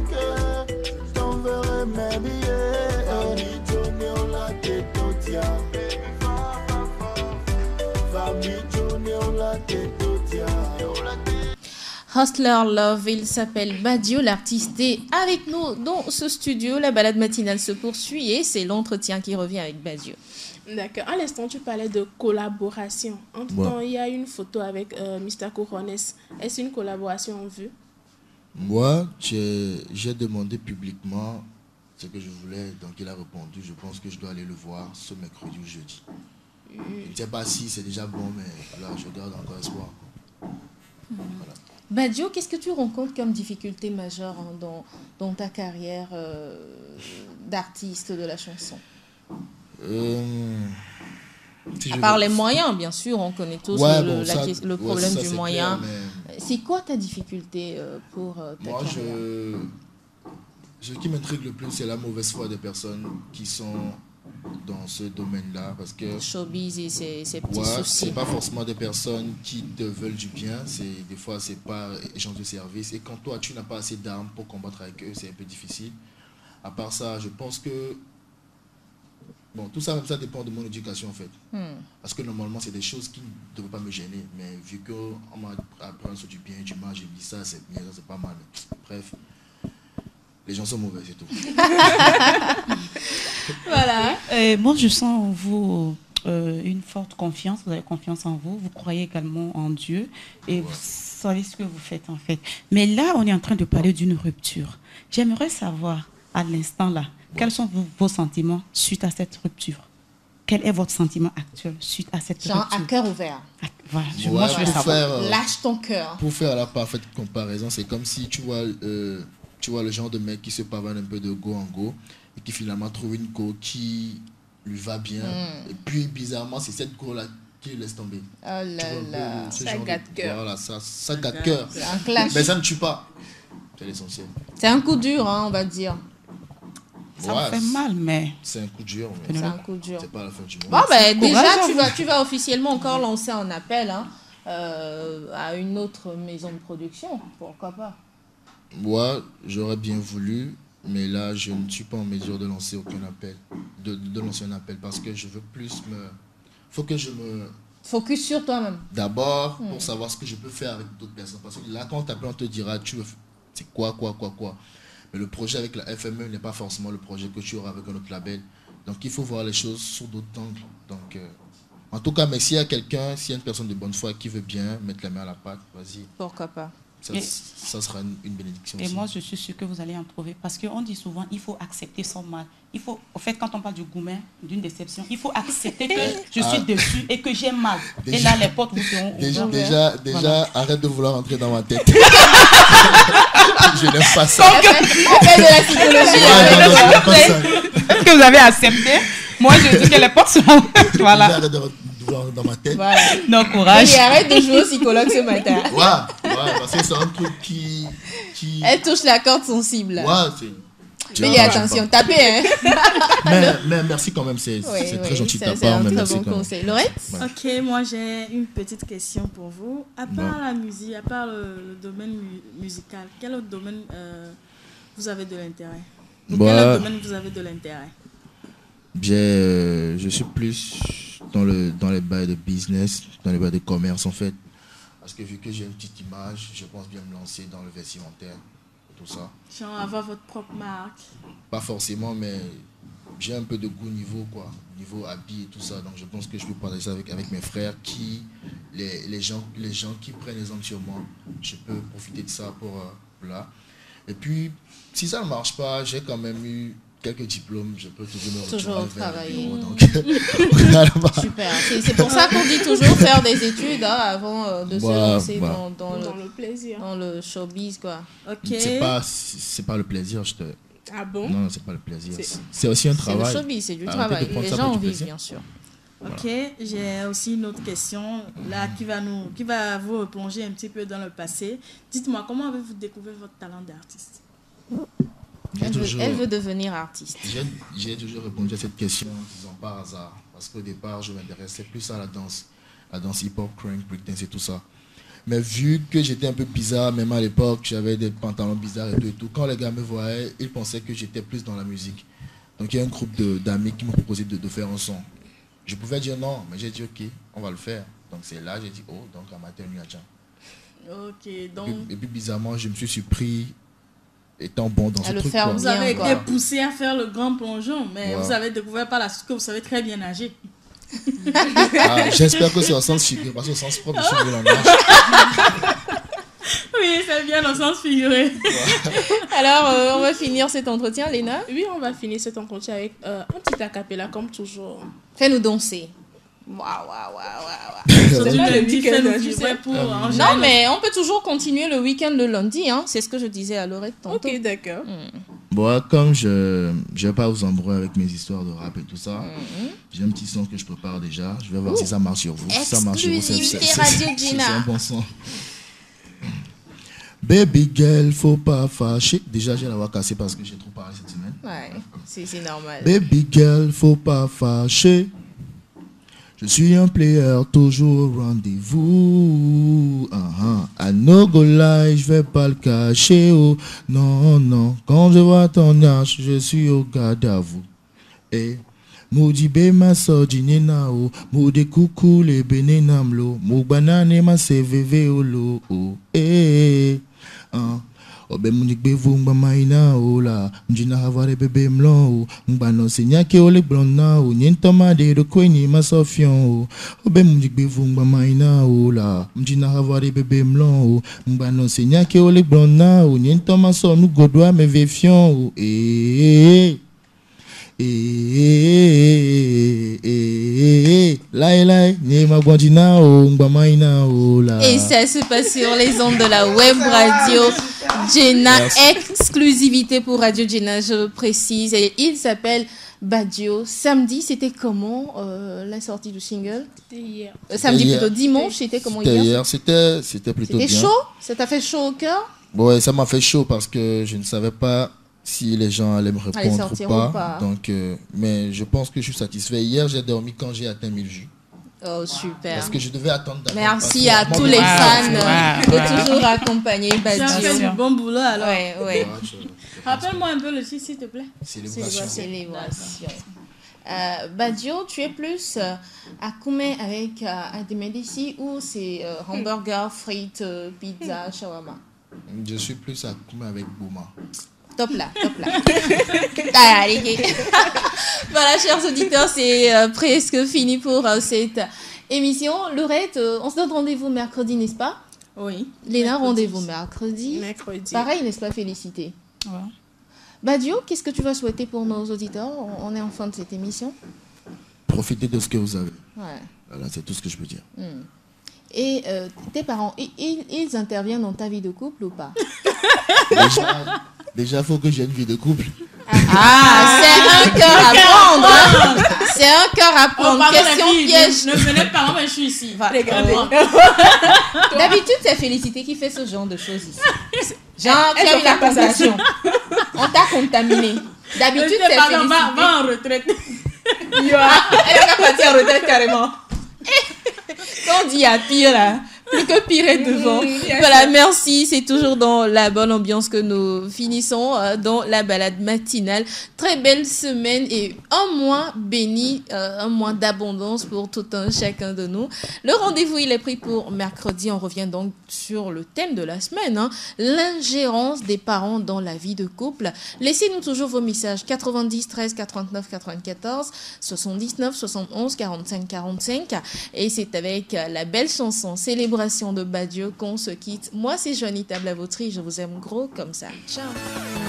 Hustler Love, il s'appelle Badio, l'artiste est avec nous dans ce studio. La balade matinale se poursuit et c'est l'entretien qui revient avec Badio. D'accord. À l'instant, tu parlais de collaboration. En tout temps, il y a une photo avec euh, mister Couronnes. Est-ce une collaboration en vue? Moi, j'ai, j'ai demandé publiquement ce que je voulais, donc il a répondu. Je pense que je dois aller le voir ce mercredi ou jeudi. Mm. Je ne sais pas si c'est déjà bon, mais là, je garde encore espoir. Mm. Voilà. Badio, qu'est-ce que tu rencontres comme difficulté majeure hein, dans, dans ta carrière euh, d'artiste de la chanson? euh, si À part veux... les moyens, bien sûr, on connaît tous ouais, le, bon, ça, la, le problème ouais, ça, du moyen. Clair, mais... C'est quoi ta difficulté euh, pour euh, ta Moi, carrière? je... Ce qui m'intrigue le plus, c'est la mauvaise foi des personnes qui sont dans ce domaine-là parce que showbiz et ses, ses petits ouais, soucis. C'est pas forcément des personnes qui te veulent du bien, c'est des fois c'est pas échange de service et quand toi tu n'as pas assez d'armes pour combattre avec eux, c'est un peu difficile. À part ça, je pense que bon, tout ça même ça dépend de mon éducation en fait. Hmm. Parce que normalement c'est des choses qui ne devraient pas me gêner, mais vu qu'on m'a appris sur du bien et du mal, j'ai dit ça c'est bien, ça c'est pas mal. Bref. Les gens sont mauvais, c'est tout. Voilà. Euh, moi, je sens en vous euh, une forte confiance. Vous avez confiance en vous. Vous croyez également en Dieu. Et ouais. Vous savez ce que vous faites, en fait. Mais là, on est en train de parler d'une rupture. J'aimerais savoir, à l'instant là, ouais. Quels sont vos, vos sentiments suite à cette rupture? Quel est votre sentiment actuel suite à cette Genre rupture? à cœur ouvert. À, voilà, je, ouais, moi, je veux savoir. Faire, euh, Lâche ton cœur. Pour faire la parfaite comparaison, c'est comme si tu vois... Euh, Tu vois le genre de mec qui se pavane un peu de go en go et qui finalement trouve une go qui lui va bien. Mm. Et puis bizarrement, c'est cette go là qui laisse tomber. Oh là là, ça gâte cœur. Voilà, ça, ça gâte cœur. C'est un clash. Mais ça ne tue pas. C'est l'essentiel. C'est un coup dur, hein, on va dire. Ça ouais, me fait mal, mais... C'est un coup dur. C'est un coup dur. C'est pas la fin du monde. Bon, ben, déjà, tu vas, tu vas officiellement encore lancer un appel hein, euh, à une autre maison de production. Pourquoi pas? Moi, j'aurais bien voulu, mais là, je ne suis pas en mesure de lancer aucun appel, de, de lancer un appel parce que je veux plus me... faut que je me... Focus sur toi-même. D'abord, hmm. pour savoir ce que je peux faire avec d'autres personnes. Parce que là, quand on t'appelle, on te dira, tu veux... c'est quoi, quoi, quoi, quoi. Mais le projet avec la F M E n'est pas forcément le projet que tu auras avec un autre label. Donc, il faut voir les choses sous d'autres angles. Donc, euh... en tout cas, mais s'il y a quelqu'un, s'il y a une personne de bonne foi qui veut bien mettre la main à la pâte, vas-y. Pourquoi pas? Ça, ça sera une, une bénédiction. Et aussi. moi, je suis sûre que vous allez en trouver. Parce qu'on dit souvent, il faut accepter son mal. Il faut, au fait, quand on parle du gourmet, d'une déception, il faut accepter que je suis ah. dessus et que j'ai mal. Déjà, et là, les portes vous seront déjà, ouvertes. Déjà, déjà voilà. Arrête de vouloir entrer dans ma tête. Je n'aime pas ça. Appelle de la psychologie. Est-ce que vous avez accepté? Moi, je dis que les portes seront ouvertes. Voilà. Arrête de dans ma tête. Voilà. Non, courage. Et arrête de jouer au psychologue ce matin. Ouais, ouais, parce que c'est un truc qui, qui... Elle touche la corde sensible. Ouais, c'est... Mais attention, tapez, hein. mais, mais merci quand même, c'est oui, très oui, gentil de ta part. C'est un mais très bon conseil. Laurette? Ouais. Ok, moi j'ai une petite question pour vous. À part non. la musique, à part le, le domaine mu musical, quel autre domaine euh, vous avez de l'intérêt? Bah, quel autre domaine vous avez de l'intérêt? Euh, je suis plus dans, le, dans les bails de business, dans les bails de commerce en fait. Parce que vu que j'ai une petite image, je pense bien me lancer dans le vestimentaire, tout ça. Genre avoir votre propre marque? Pas forcément, mais j'ai un peu de goût niveau quoi, niveau habit et tout ça. Donc je pense que je peux parler ça avec, avec mes frères, qui, les, les, gens, les gens qui prennent exemple sur moi. Je peux profiter de ça pour euh, là. Et puis, si ça ne marche pas, j'ai quand même eu quelques diplômes, je peux toujours me toujours travailler. Bureau, donc... Super. C'est pour ça qu'on dit toujours faire des études hein, avant euh, de bah, se lancer bah. dans, dans, dans le, le plaisir, dans le showbiz quoi. Ok. C'est pas c'est pas le plaisir, je te. Ah bon? Non, c'est pas le plaisir. C'est aussi un travail. C'est le showbiz, c'est du travail. Les gens en vivent bien sûr. Ok, voilà. J'ai aussi une autre question là qui va nous, qui va vous replonger un petit peu dans le passé. Dites-moi, comment avez-vous découvert votre talent d'artiste? Elle, toujours, elle veut devenir artiste. J'ai toujours répondu à cette question en disant par hasard. Parce qu'au départ, je m'intéressais plus à la danse. La danse hip-hop, crank, breakdance et tout ça. Mais vu que j'étais un peu bizarre, même à l'époque, j'avais des pantalons bizarres et tout et tout. Quand les gars me voyaient, ils pensaient que j'étais plus dans la musique. Donc il y a un groupe d'amis qui m'ont proposé de, de faire un son. Je pouvais dire non, mais j'ai dit ok, on va le faire. Donc c'est là j'ai dit oh, donc amateur Miacha. Ok, donc... Et puis, et puis bizarrement, je me suis surpris étant bon dans ce truc. Quoi. Vous avez été poussé à faire le grand plongeon, mais wow. vous avez découvert par la suite que vous savez très bien nager. Ah, j'espère que c'est au sens figuré, parce qu'au sens propre, je suis nul en nage. Oui, c'est bien au sens figuré. Ouais. Alors, euh, on va finir cet entretien, Léna? Oui, on va finir cet entretien avec euh, un petit acapella, comme toujours. Fais-nous danser. Waouh, waouh, waouh, waouh. Non, mais on peut toujours continuer le week-end le lundi. Hein. C'est ce que je disais à Laurette tantôt. Ok, d'accord. Mm. Bon, comme je ne vais pas vous embrouiller avec mes histoires de rap et tout ça, mm-hmm. j'ai un petit son que je prépare déjà. Je vais voir Ouh. si ça marche sur vous. Si ça marche sur vous, c'est un bon son. Baby girl, faut pas fâcher. Déjà, j'ai la voix cassée parce que j'ai trop parlé cette semaine. Ouais, c'est normal. Baby girl, faut pas fâcher. Je suis un player, toujours au rendez-vous. Uh-huh. I no go lie, je vais pas le cacher. Oh, non, non. Quand je vois ton âge, je suis au garde à vous. Eh. Moudi be ma sojine na o, mode kuku le benenamlo, mo banane ma C V V olo o. Eh. Ah. Obe munik be vumba maina o la, mjina havare bebe mlon o, mba no senya ke ole blon na o, nyento ma de do kweni ma sofion o. Obe munik be vumba maina o la, mjina havare bebe mlon o, mba no senya ke ole blon na o, nyento ma so nu godwa me vefion o. Eh. Eh, eh, eh, eh, lai lai, ni ma gwandina o, mba maina o la. Et ça se passe sur les ondes de la web radio Jenna, exclusivité pour Radio Jenna, je précise. Et il s'appelle Badio. Samedi, c'était comment euh, la sortie du single? C'était hier. Euh, samedi hier. plutôt, dimanche, c'était comment C'était hier? hier, c'était c'était plutôt bien. C'était chaud? Ça t'a fait chaud au cœur? Ouais, ça m'a fait chaud parce que je ne savais pas si les gens allaient me Allez répondre sortir ou pas. ou pas. Donc, euh, mais je pense que je suis satisfait. Hier, j'ai dormi quand j'ai atteint mille vues. Oh, super. Parce que je devais attendre d'abord. Merci à tous Moi, les moi, fans wow, de wow. toujours accompagner Tu as fait Badio. du bon boulot alors. Ouais, ouais. Rappelle-moi un peu le titre, s'il te plaît. Célébration. Célébration. Euh, Badio, tu es plus euh, à Koumé avec euh, Ademedisi ou c'est euh, hamburger, frites, euh, pizza, shawarma? Je suis plus à Koumé avec Bouma. Top là, top là. Ah, allez. Voilà, chers auditeurs, c'est euh, presque fini pour euh, cette émission. Laurette, euh, on se donne rendez-vous mercredi, n'est-ce pas? Oui. Léna, rendez-vous mercredi. Mercredi. Pareil, n'est-ce pas? Félicité. Ouais. Badio, qu'est-ce que tu vas souhaiter pour nos auditeurs? On est en fin de cette émission. Profitez de ce que vous avez. Ouais. Voilà, c'est tout ce que je peux dire. Hmm. Et euh, tes parents, ils, ils, ils interviennent dans ta vie de couple ou pas? Déjà, déjà, faut que j'ai une vie de couple. Ah, c'est un cœur à prendre. Hein. C'est un cœur à prendre. pardon, Question les filles, piège. Ne, ne venez pas, moi je suis ici. Va, Regardez. D'habitude, c'est Félicité qui fait ce genre de choses ici. Genre, tu as eu la passation. On t'a contaminé. D'habitude, c'est Pardon, va, Félicité. va en retraite. Elle va partir en retraite carrément. Quand on dit à pire, là, plus que pire est devant. Voilà, merci. C'est toujours dans la bonne ambiance que nous finissons, euh, dans la balade matinale. Très belle semaine et un mois béni, euh, un mois d'abondance pour tout un chacun de nous. Le rendez-vous, il est pris pour mercredi. On revient donc sur le thème de la semaine, hein, l'ingérence des parents dans la vie de couple. Laissez-nous toujours vos messages quatre-vingt-dix, treize, quatre-vingt-neuf, quatre-vingt-quatorze, soixante-dix-neuf, soixante et onze, quarante-cinq, quarante-cinq. Et c'est avec la belle chanson Célébration de Badio qu'on se quitte. Moi, c'est Joanie Tablavoutri. Je vous aime gros comme ça. Ciao.